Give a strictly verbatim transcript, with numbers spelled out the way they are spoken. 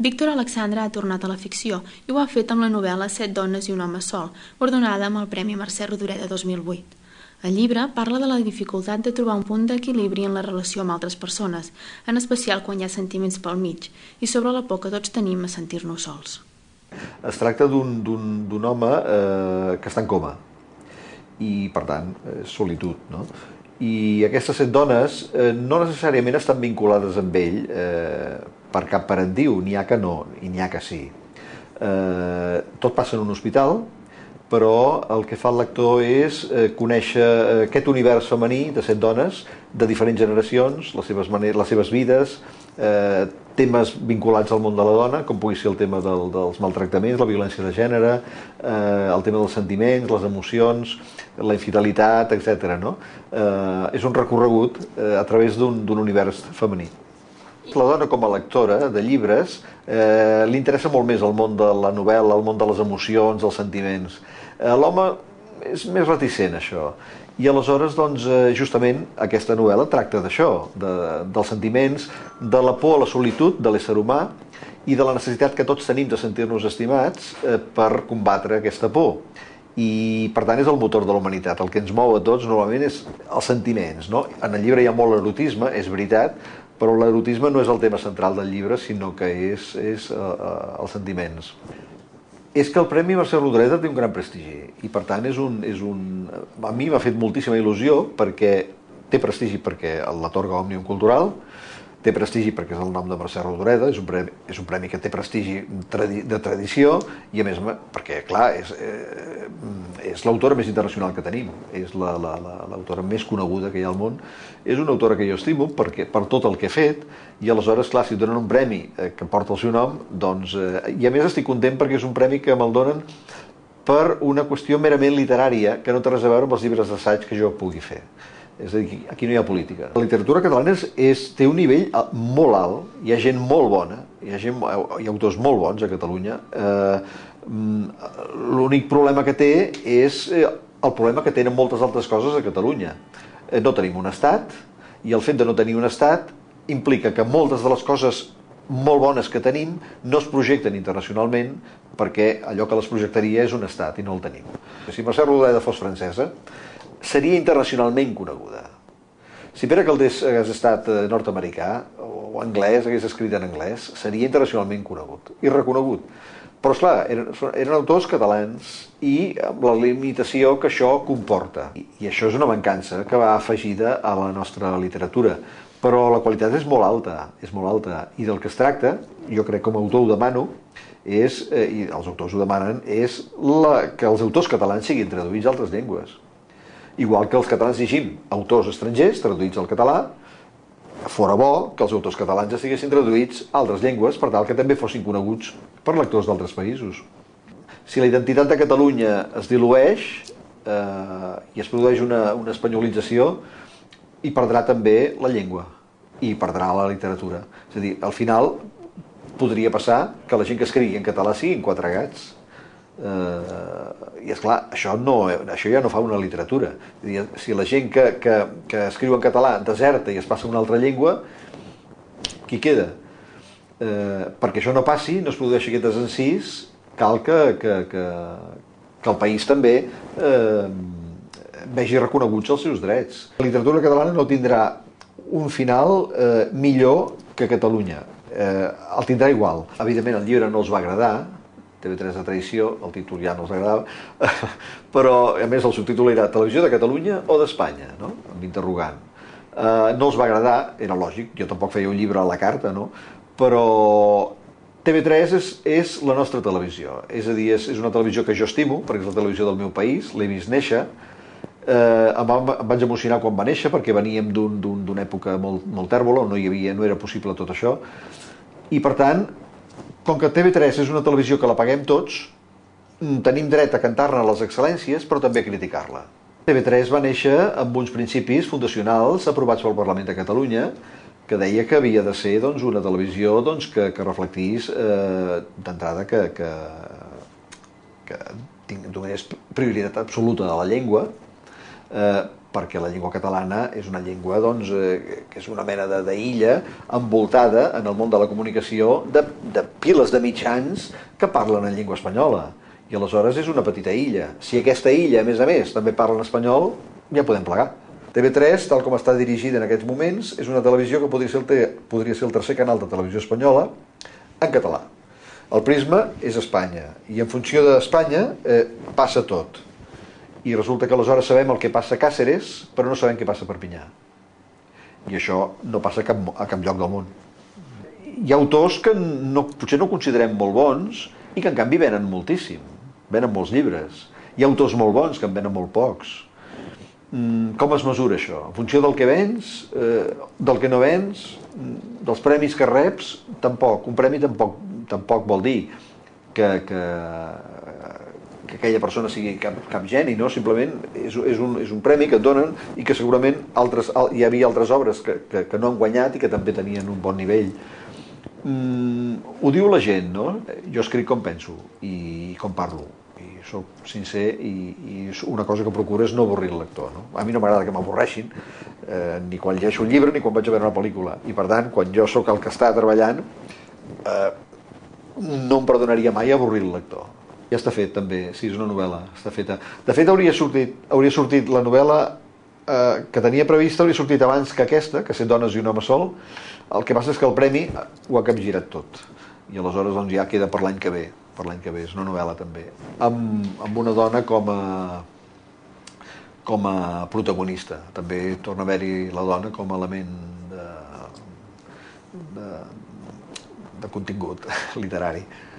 Víctor Alexandre ha tornat a la ficció i ho ha fet amb la novel·la Set dones i un home sol, guardonada amb el Premi Mercè Rodoreda dos mil vuit. El llibre parla de la dificultat de trobar un punt d'equilibri en la relació amb altres persones, en especial quan hi ha sentiments pel mig, i sobre la por que tots tenim a sentir-nos sols. Es tracta d'un home eh, que està en coma i, per tant, és solitud, no? I aquestes set dones eh, no necessàriament estan vinculades amb ell eh, per cap parentiu, n'hi ha que no, i n'hi ha que sí. Eh, tot passa en un hospital, però el que fa el lector és eh, conèixer aquest univers femení de set dones de diferents generacions, les seves, maneres, les seves vides, eh, temes vinculats al món de la dona, com pugui ser el tema del, dels maltractaments, la violència de gènere, eh, el tema dels sentiments, les emocions, la infidelitat, etcètera. No? Eh, és un recorregut eh, a través d'un univers femení. La dona, com a lectora de llibres, eh, li interessa molt més el món de la novel·la, el món de les emocions, dels sentiments. Eh, L'home és més reticent, això. I aleshores, doncs, justament, aquesta novel·la tracta d'això, de, dels sentiments, de la por a la solitud de l'ésser humà i de la necessitat que tots tenim de sentir-nos estimats eh, per combatre aquesta por. I, per tant, és el motor de la humanitat. El que ens mou a tots, normalment, és els sentiments, no? En el llibre hi ha molt erotisme, és veritat, però l'erotisme no és el tema central del llibre, sinó que és, és uh, els sentiments. És que el Premi Mercè Rodoreda té un gran prestigi i, per tant, és un, és un... a mi m'ha fet moltíssima il·lusió perquè té prestigi perquè l'atorga Òmnium Cultural, té prestigi perquè és el nom de Mercè Rodoreda, és un premi, és un premi que té prestigi tradi de tradició i, a més, perquè, clar, és, eh, és l'autora més internacional que tenim, és l'autora més coneguda que hi ha al món. És una autora que jo estimo perquè, per tot el que ha fet i, aleshores, clar, si et donen un premi eh, que porta el seu nom, doncs... Eh, I, a més, estic content perquè és un premi que me'l donen per una qüestió merament literària que no té res a veure amb els llibres d'assaig que jo pugui fer. És a dir, aquí no hi ha política. La literatura catalana és, és, té un nivell molt alt, hi ha gent molt bona, hi ha, gent, hi ha autors molt bons a Catalunya. Eh, L'únic problema que té és el problema que tenen moltes altres coses a Catalunya. Eh, no tenim un estat, i el fet de no tenir un estat implica que moltes de les coses molt bones que tenim no es projecten internacionalment perquè allò que les projectaria és un estat i no el tenim. Si Mercè Rodoreda fos francesa, seria internacionalment coneguda. Si Pere Calders hagués estat nord-americà o anglès, hagués escrit en anglès, seria internacionalment conegut i reconegut. Però, esclar, eren, eren autors catalans i amb la limitació que això comporta. I, I això és una mancança que va afegida a la nostra literatura. Però la qualitat és molt alta, és molt alta. I del que es tracta, jo crec com a autor ho demano, és, eh, i els autors ho demanen, és la, que els autors catalans siguin traduïts a altres llengües. Igual que els catalans llegim autors estrangers traduïts al català, fora bo que els autors catalans estiguessin traduïts a altres llengües per tal que també fossin coneguts per lectors d'altres països. Si la identitat de Catalunya es dilueix eh, i es produeix una, una espanyolització, hi perdrà també la llengua i perdrà la literatura. És a dir, al final podria passar que la gent que escrigui en català siguin quatre gats. Uh, i esclar, això, no, això ja no fa una literatura. Dir, si la gent que, que, que escriu en català deserta i es passa a una altra llengua, qui queda? Uh, perquè això no passi, no es produeixi aquest desencís, cal que, que, que, que el país també uh, vegi reconeguts els seus drets. La literatura catalana no tindrà un final uh, millor que Catalunya. Uh, el tindrà igual. Evidentment, el llibre no els va agradar, T V tres de tradició, el títol ja no els agradava, però a més el subtítol era Televisió de Catalunya o d'Espanya, no? Amb interrogant. Uh, no els va agradar, era lògic, jo tampoc feia un llibre a la carta, no? Però T V tres és, és la nostra televisió, és a dir, és, és una televisió que jo estimo, perquè és la televisió del meu país, l'he vist néixer, uh, em, va, em vaig emocionar quan va néixer perquè veníem d'una un, època molt, molt tèrbola, on no hi havia, no era possible tot això, i per tant, com que T V tres és una televisió que la paguem tots, tenim dret a cantar-ne les excel·lències, però també a criticar-la. T V tres va néixer amb uns principis fundacionals aprovats pel Parlament de Catalunya, que deia que havia de ser doncs, una televisió doncs, que, que reflectís eh, d'entrada que, que, que donés prioritat absoluta a la llengua, eh, perquè la llengua catalana és una llengua doncs, eh, que és una mena d'illa envoltada en el món de la comunicació de, de piles de mitjans que parlen en llengua espanyola. I aleshores és una petita illa. Si aquesta illa, a més a més, també parla en espanyol, ja podem plegar. T V tres, tal com està dirigida en aquests moments, és una televisió que podria ser el, te, podria ser el tercer canal de televisió espanyola en català. El prisma és Espanya, i en funció d'Espanya eh, passa tot. I resulta que aleshores sabem el que passa a Càceres, però no sabem què passa a Perpinyà. I això no passa a cap, a cap lloc del món. Hi ha autors que no, potser no considerem molt bons i que en canvi venen moltíssim, venen molts llibres. Hi ha autors molt bons que en venen molt pocs. Com es mesura això? En funció del que vens, eh, del que no vens, dels premis que reps, tampoc. Un premi tampoc, tampoc vol dir que, que, que aquella persona sigui cap, cap geni, no? Simplement és, és, un, és un premi que et donen i que segurament altres, hi havia altres obres que, que, que no han guanyat i que també tenien un bon nivell. Mm, ho diu la gent, no? Jo escric com penso i com parlo. I soc sincer i, i una cosa que procuro és no avorrir el lector, no? A mi no m'agrada que m'avorreixin, eh, ni quan llegeixo un llibre ni quan vaig a veure una pel·lícula. I per tant, quan jo sóc el que està treballant, eh, no em perdonaria mai avorrir el lector. Ja està fet també, sí, és una novel·la, està feta. De fet, hauria sortit, hauria sortit la novel·la eh, que tenia prevista, hauria sortit abans que aquesta, que Set dones i un home sol. El que passa és que el premi ho ha capgirat tot. I aleshores doncs, ja queda per l'any que ve, per l'any que ve, és una novel·la també, amb, amb una dona com a, com a protagonista. També torna a haver-hi la dona com a element de, de, de contingut literari.